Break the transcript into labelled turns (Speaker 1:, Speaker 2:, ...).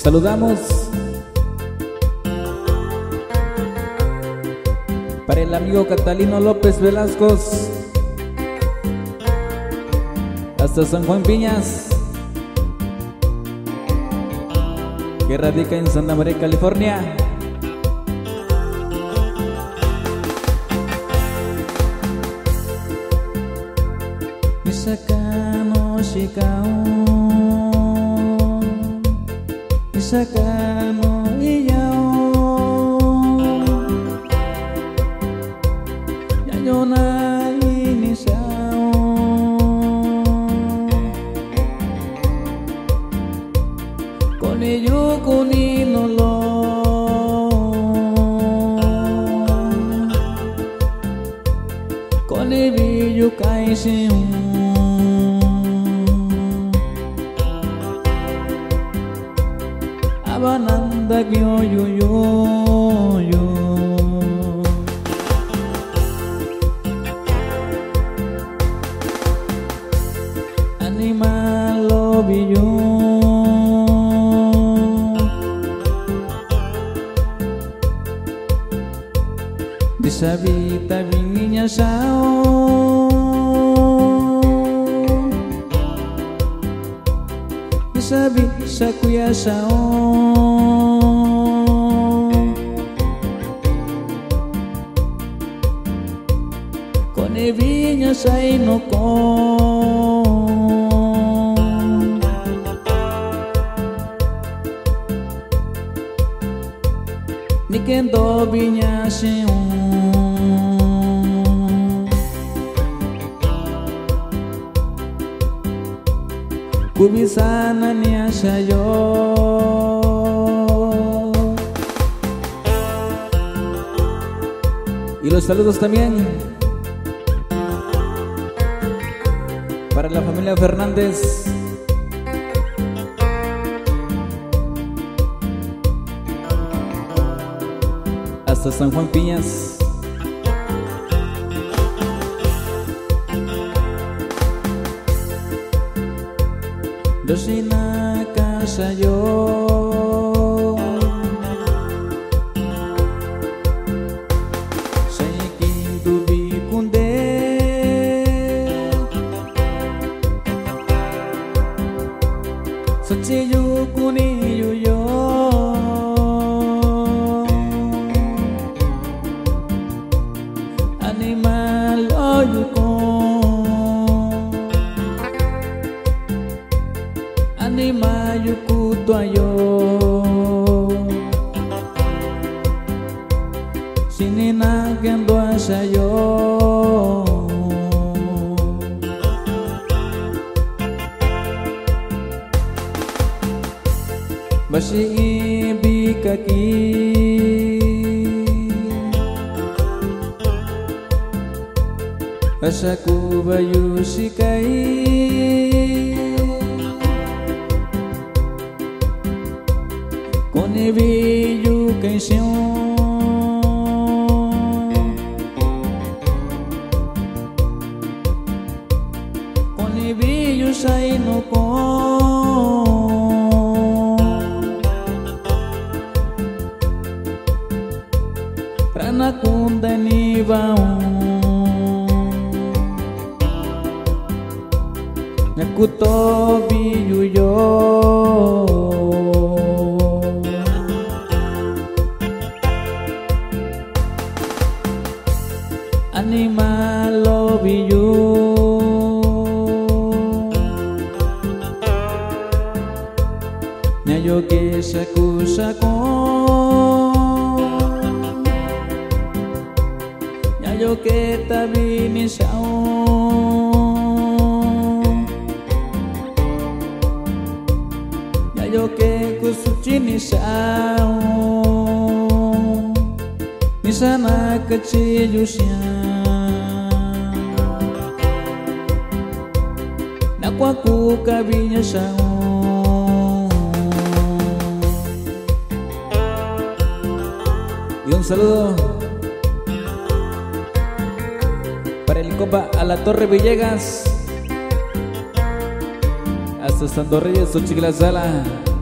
Speaker 1: saludamos para el amigo Catalino López Velasco, hasta San Juan Piñas, que radica en Santa María, California. Isakano shikao, Isakano iyao, Yayona inisao, Koniyu kuninolo, Konibiyu kaisiu, Abananda yo yo yo yo, Animal love you, Disabita vinginya sao, Disabisa kuya sao, Konevinya sai no kon, Nikendo vinya siu, Kubisana niya sayo, y los saludos también para la familia Fernández, hasta San Juan Piñas. Dosina casa yo, Saikin tu bikunde, Sachiyu kuniyu yo, Animal oyuko, Animal yukuto ayo, Sinina kendo asayo, Basi ibikaki, Asaku bayu sikai, Konebiyu kaisyon, Konebiyu sai no kon, Rana kundani baun, Nakuto biyu yo, Animal love you, Nyayo ke saku sako, Nyayo ke tabi ni sao, Nyayo ke kusuci ni sao, Nisana keciyusnya, Nakwaku kabinya sao. Y un saludo para el compa a la Torre Villegas, hasta Santo Reyes, Xochitl Sala.